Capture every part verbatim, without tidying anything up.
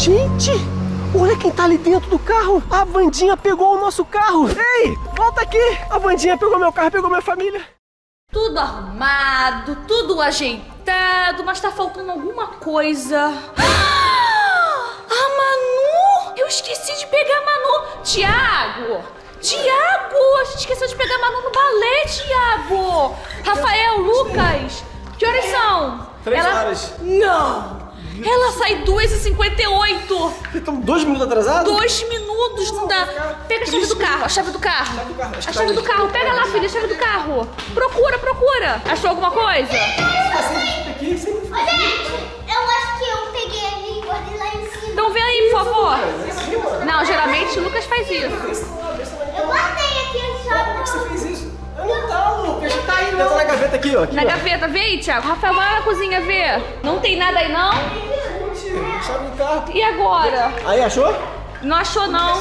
Gente, olha quem tá ali dentro do carro. A Wandinha pegou o nosso carro. Ei, volta aqui. A Wandinha pegou meu carro, pegou minha família. Tudo arrumado, tudo ajeitado, mas tá faltando alguma coisa. A Manu! Eu esqueci de pegar a Manu. Tiago! Tiago! A gente esqueceu de pegar a Manu no balé, Tiago! Rafael, Lucas! Que horas são? Três Ela... horas. Não! Ela sai duas e cinquenta e oito! Vocês estão dois minutos atrasados? Dois minutos, não dá. Pega a chave do carro, a chave do carro. A chave do carro, pega lá, filha, a chave do carro. Procura, procura. Achou alguma coisa? Ô, gente, eu acho que eu peguei ali e guardei lá em cima. Então vem aí, por favor. Não, geralmente o Lucas faz isso. Eu guardei aqui a chave. Você fez isso? Eu não tá, Lucas. Tá aí, não. Tá na gaveta aqui, ó. Aqui, Na ó. gaveta, vê aí, Thiago. Rafael, vai lá na cozinha ver. Não tem nada aí, não? Chave do carro. E agora? Aí, achou? Não achou, não?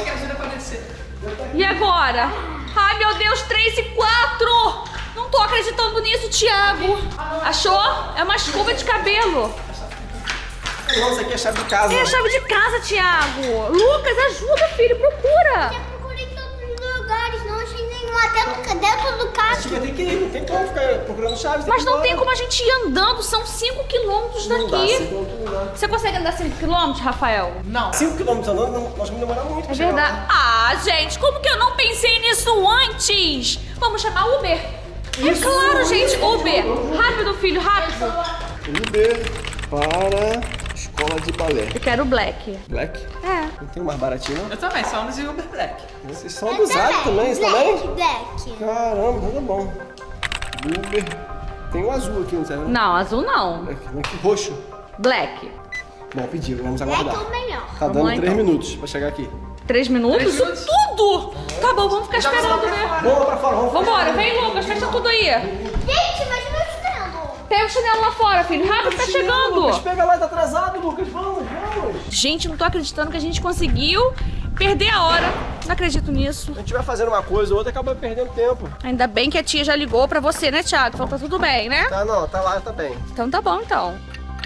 E agora? Ai, meu Deus, três e quatro! Não tô acreditando nisso, Thiago. Achou? É uma escova de cabelo. Nossa, aqui é a chave de casa. É a chave de casa, Thiago. Lucas, ajuda, filho, procura. Eu procurei em todos os lugares, não achei nenhum. Até no, dentro do A carro. gente vai ter que ir, não tem como ficar procurando chaves. Mas não tem como a gente ir andando, são cinco quilômetros Não dá, daqui. cinco quilômetros não dá. Você consegue andar cinco quilômetros, Rafael? Não. cinco quilômetros andando, não- nós vamos demorar muito. É pra chegar verdade. lá. Ah, gente, como que eu não pensei nisso antes? Vamos chamar Uber? É claro, gente, Uber. Rápido, filho, rápido. Uber para escola de balé. Eu quero o Black. Black? É. Não tem um mais baratinho, não? Eu também, só ando de Uber Black. Vocês são abusados também, isso Black, também? Black. Caramba, tá bom. Uber. Tem um azul aqui, não serve? Não, azul não. Aqui, aqui, roxo. Black. Bom, pediram, vamos Black é aguardar. o melhor. Tá Vamos dando lá, três então. minutos pra chegar aqui. Três minutos? Três Isso minutos. tudo? Tá bom, vamos ficar esperando, né? Vamos lá pra fora, vamos. Vambora, vem, Lucas, fecha tudo aí. Gente, mas meu chinelo. Pega o chinelo lá fora, filho. Rápido, tá Lucas, chegando. pega lá, tá atrasado, Lucas. Vamos, vamos. Gente, não tô acreditando que a gente conseguiu perder a hora. Não acredito nisso. A gente vai fazendo uma coisa ou outra e acaba perdendo tempo. Ainda bem que a tia já ligou pra você, né, Thiago? Então tá tudo bem, né? Tá, não, tá lá, tá bem. Então tá bom, então.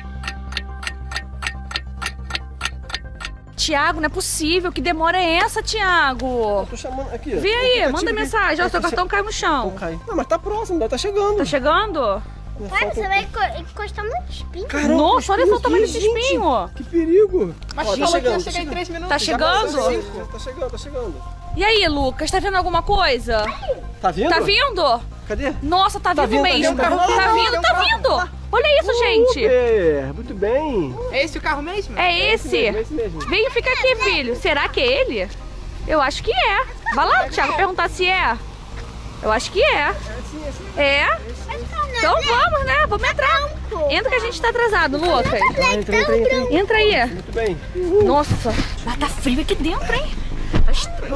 Tiago, não é possível. Que demora é essa, Tiago? Tô chamando aqui. ó. Vê aí, Aplicativo manda aqui. mensagem. Ó, seu Aqui, cartão caiu no chão. cai. Não, mas tá próximo, tá chegando. Tá chegando? Cara, você vai enco- encostar muito espinho. Caramba, Nossa, olha só o tamanho que desse gente, espinho. Que perigo. Mas Ó, falou que ia tá chegar em três minutos. Tá chegando? Tá chegando, tá chegando. E aí, Lucas, tá vendo alguma coisa? Tá vindo? Tá vindo? Cadê? Nossa, tá, Tá vivo vindo, tá mesmo. vindo, tá vindo. Tá Não, não, vindo, tem um tá carro. vindo. Olha isso, gente. Uber, muito bem. É esse o carro mesmo? É esse. mesmo, é esse mesmo. Vem, fica aqui, filho. Será que é ele? Eu acho que é. Vai lá, Thiago, perguntar se é. Eu acho que é. É? Então vamos, né? Vamos entrar. Entra que a gente tá atrasado, Lucas. Ah, entra, entra, entra. Entra aí. Muito bem. Nossa, mas tá frio aqui dentro, hein? Tá estranho.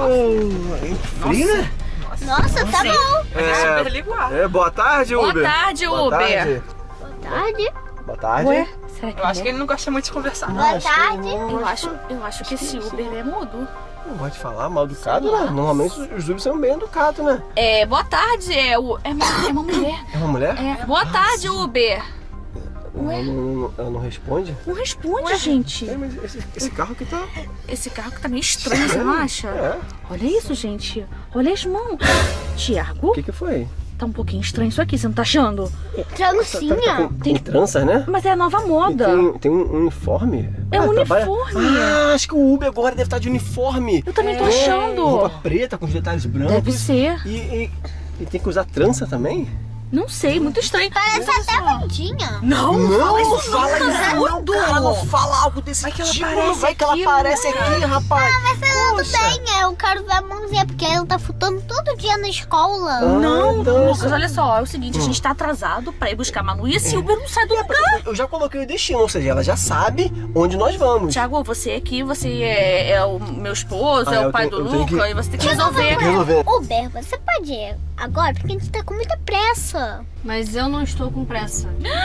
Oh, frio, né? Nossa, tá bom. É super liguado. É, boa tarde, Boa Uber. tarde, Boa Uber. tarde. Boa tarde. Boa tarde. Ué, será que Eu acho é? que ele não gosta muito de conversar. Boa tarde. Eu acho, eu acho que esse Uber é mudo. Não pode falar mal educado, né? Normalmente os Ubers são bem educados, né? É, boa tarde, é, o, é, uma, é uma mulher. É uma mulher? É, boa tarde, Uber. Ela não, não- ela não responde? Não responde, gente. É, mas esse, esse carro aqui tá... Esse carro que tá meio estranho, você não acha? É. Olha isso, gente. Olha as mãos. Tiago, O que que foi? tá um pouquinho estranho isso aqui, você não tá achando? Trancinha. Tá com, tem tranças, né? Mas é a nova E moda. tem, tem um uniforme. É um trabalha- uniforme. Ah, acho que o Uber agora deve estar de uniforme. Eu também tô É, achando. Roupa preta com os detalhes brancos. Deve ser. E, e, e tem que usar trança também? Não sei, muito estranho. Parece até Vandinha. Não, Não, fala isso fala nunca, isso né? não, cara, não fala algo desse Vai que ela tipo, aparece não vai que ela aqui, aparece aqui, rapaz. Mas tudo Poxa. bem, eu quero ver a mãozinha, porque ela tá faltando todo dia na escola. Ah, Não, então- Lucas, olha só, é o seguinte, a gente tá atrasado pra ir buscar a Manu e esse Uber não sai do lugar. Eu já coloquei o destino, ou seja, ela já sabe onde nós vamos. Tiago, você aqui, você é, é o meu esposo, Ah, é o eu pai tenho- do eu tenho Lucas, que- e você tem que resolver. Tem que resolver. Uber, você pode ir agora, porque a gente tá com muita pressa. Mas eu não estou com pressa.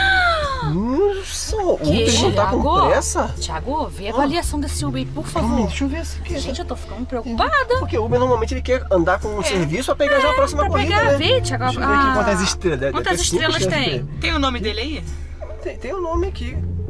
Nossa, o Que, Uber não tá com Thiago? pressa? Tiago, vê a avaliação desse Uber aí, por Calma aí, favor. deixa eu ver esse aqui. Gente, eu tô ficando preocupada. Porque o Uber normalmente ele quer andar com um serviço pra pegar já a próxima Pra corrida, pegar, né? vê, Tiago. Deixa eu ver aqui ah, quantas estrelas. Deve Quantas ter cinco estrelas tem? Tem o nome dele aí? Tem, tem o nome aqui.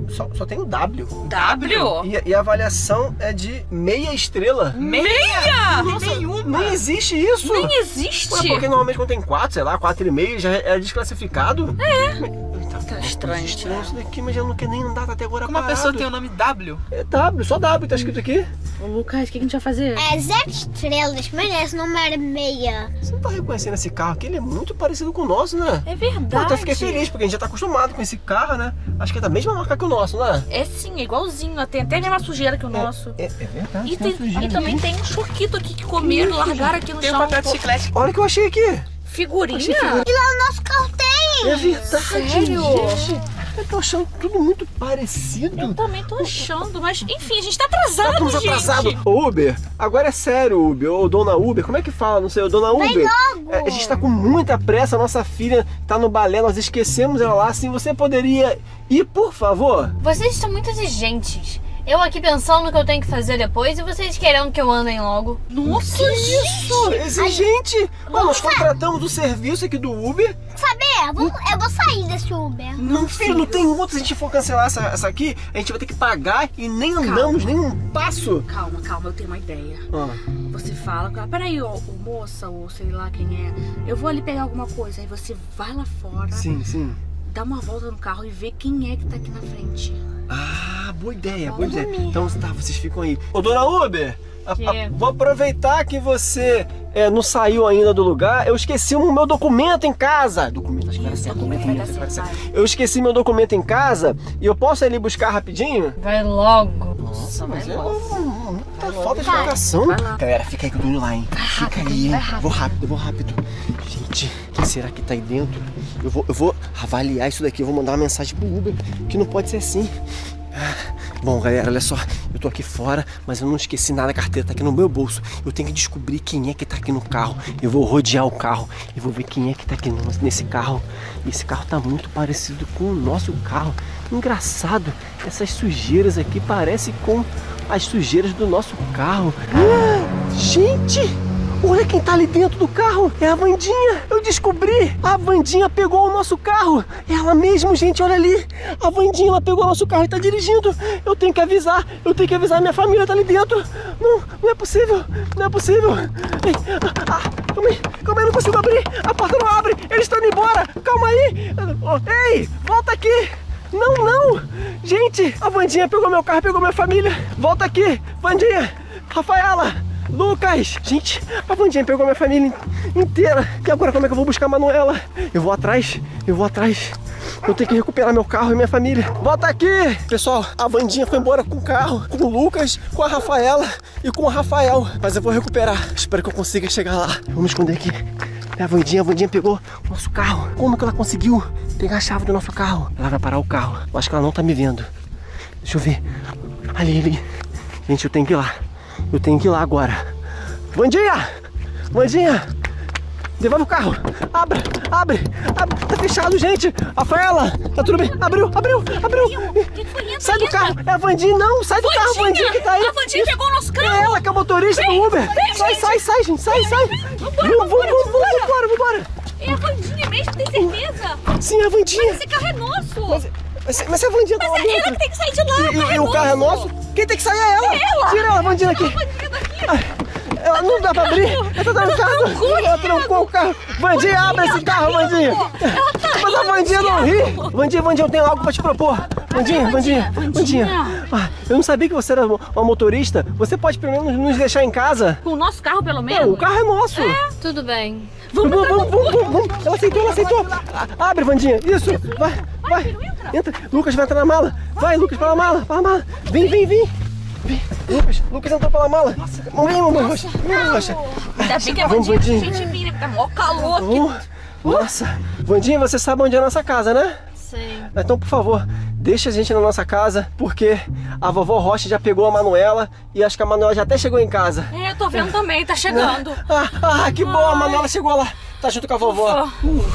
só, só tem o W. W? E, e a avaliação é de meia estrela. Meia? Nossa, nem existe isso. Nem existe. Ué, porque normalmente quando tem quatro, sei lá, quatro e meio já é desclassificado. É. Tá, Tá estranho. estranho isso daqui, mas já não quer nem andar, tá até agora Como uma parado. pessoa tem o nome W? É W, só W, tá escrito aqui. Ô, Lucas, o que a gente vai fazer? É zero estrelas, mas esse não era meia. Você não tá reconhecendo esse carro aqui? Ele é muito parecido com o nosso, né? É Eu verdade. até fiquei feliz, porque a gente já tá acostumado com esse carro, né? Acho que é da mesma marca que o nosso, né? É sim, é igualzinho. Tem até a mesma sujeira que o nosso. É, é verdade. E, tem tem- sujeira e também aqui. tem um choquito aqui que comeram, largaram aqui no Tem um chão. papel de chiclete. Olha o que eu achei aqui. Figurinha? E lá o nosso carro tem. É verdade, Sério? gente. Eu tô achando tudo muito parecido. Eu também tô achando, mas enfim, a gente tá atrasado, Estamos gente. atrasados. Ô, Uber, agora é sério, Uber. Ô, dona Uber, como é que fala? Não sei, ô, dona Uber. logo. É, a gente tá com muita pressa, nossa filha tá no balé, nós esquecemos ela lá. Assim, você poderia ir, por favor? Vocês são muito exigentes. Eu aqui pensando o que eu tenho que fazer depois e vocês querendo que eu andem logo. Nossa, Que isso? Exigente. Ué, nós contratamos o serviço aqui do Uber. Saber, vamos, eu vou sair desse Uber. Não, filho, não tem outro. Se a gente for cancelar essa, essa aqui, a gente vai ter que pagar e nem andamos, nem um passo. Calma, calma, eu tenho uma ideia. Ah, Você fala, com ela, peraí, ô, ô, moça, ou sei lá quem é, eu vou ali pegar alguma coisa. Aí você vai lá fora, sim, sim. dá uma volta no carro e vê quem é que tá aqui na frente. Ah, boa ideia, boa Vamos ideia. dormir. Então tá, vocês ficam aí. Ô, dona Uber, a- a- Que? vou aproveitar que você é, não saiu ainda do lugar. Eu esqueci o meu documento em casa. Documento, acho que vai ser documento. vai dar vai certo, ser. vai. Eu esqueci meu documento em casa e eu posso ir ali buscar rapidinho? Vai logo. Nossa, vai Mas é logo. uma- muita falta de educação. Vai lá. Galera, fica aí que eu tô indo lá, hein? Fica aí, hein? Vou rápido, eu vou rápido. Gente, quem será que tá aí dentro? Eu vou, eu vou avaliar isso daqui, eu vou mandar uma mensagem pro Uber, que não pode ser assim. Ah, bom, galera, olha só, eu tô aqui fora, mas eu não esqueci nada, a carteira tá aqui no meu bolso. Eu tenho que descobrir quem é que tá aqui no carro. Eu vou rodear o carro e vou ver quem é que tá aqui no- nesse carro. Esse carro tá muito parecido com o nosso carro. Engraçado, essas sujeiras aqui parecem com as sujeiras do nosso carro. Ah, gente! Olha quem tá ali dentro do carro, é a Vandinha. Eu descobri, a Vandinha pegou o nosso carro. Ela mesmo, gente, olha ali. A Vandinha, ela pegou o nosso carro e tá dirigindo. Eu tenho que avisar, eu tenho que avisar, minha família tá ali dentro. Não, não é possível, não é possível. Ai, ah, ah, calma aí, calma aí, não consigo abrir. A porta não abre, eles estão indo embora. Calma aí. Oh, ei, volta aqui. Não, não. Gente, a Vandinha pegou meu carro, pegou minha família. Volta aqui, Vandinha, Rafaela. Lucas! Gente, a Vandinha pegou minha família inteira. E agora como é que eu vou buscar a Manuela? Eu vou atrás, eu vou atrás. Eu tenho que recuperar meu carro e minha família. Volta aqui! Pessoal, a Vandinha foi embora com o carro, com o Lucas, com a Rafaela e com o Rafael. Mas eu vou recuperar. Espero que eu consiga chegar lá. Vamos esconder aqui. É a Vandinha, a Vandinha pegou o nosso carro. Como que ela conseguiu pegar a chave do nosso carro? Ela vai parar o carro. Eu acho que ela não tá me vendo. Deixa eu ver. Ali, ali. Gente, eu tenho que ir lá. Eu tenho que ir lá agora. Vandinha! Vandinha! Devolve o carro! Abre! Abre! Abre! Tá fechado, gente! Rafaela! Tá tudo bem? Abriu! Abriu! Abriu! Que foi? Entra, Sai do entra. carro! É a Vandinha! Não! Sai do carro! Vandinha que tá aí! A Vandinha Isso. pegou o nosso carro! É ela que é a motorista do Uber! Sai, sai, sai, gente! Sai, sai! Vamos, vamos, vamos, vambora, vambora! É a Vandinha mesmo, tem certeza? Sim, é a Vandinha! Esse carro é nosso! Mas, mas, mas se a Vandinha tá lá É ela dentro? que tem que sair de lá! E, e o carro é nosso? Quem tem que sair é ela! ela. Tira ela, Vandinha, aqui! A Vandinha daqui! Ai, ela não dá pra abrir! Ela tá dando carro! Ela trancou o carro! Vandinha, abre esse carro, Vandinha! Mas a Vandinha não ri! Vandinha, Vandinha, eu tenho algo pra te propor! Vandinha, Vandinha, Vandinha! Ah, eu não sabia que você era uma motorista! Você pode pelo menos nos deixar em casa? Com o nosso carro, pelo menos? Não, o carro é nosso! Tudo bem. Vamos, vamos, vamos, vamos, vamos! Ela aceitou, ela aceitou! A- Abre, Vandinha! Isso! Vai, vai! Entra! Lucas vai entrar na mala! Vai, Lucas, pela mala! Pela mala! Vem, vem, vem! Vem! Lucas, Lucas entrou pela mala! Vem, mamãe roxa! Vem, mamãe roxa! Ainda bem que a Vamos, Vandinha Vandinha. a gente vira, porque tá mó calor aqui. Vamos. Nossa! Vandinha, você sabe onde é a nossa casa, né? Sim. Então, por favor, deixa a gente na nossa casa, porque a vovó Rocha já pegou a Manuela e acho que a Manuela já até chegou em casa. É, eu tô vendo também, tá chegando. Ah, ah que bom, a Manuela chegou lá. Tá junto com a vovó.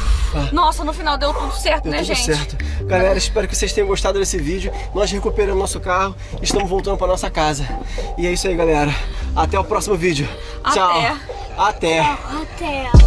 Nossa, no final deu tudo certo, Deu né, tudo gente? certo. Galera, espero que vocês tenham gostado desse vídeo. Nós recuperamos nosso carro e estamos voltando para nossa casa. E é isso aí, galera. Até o próximo vídeo. Até. Tchau. Até. Até.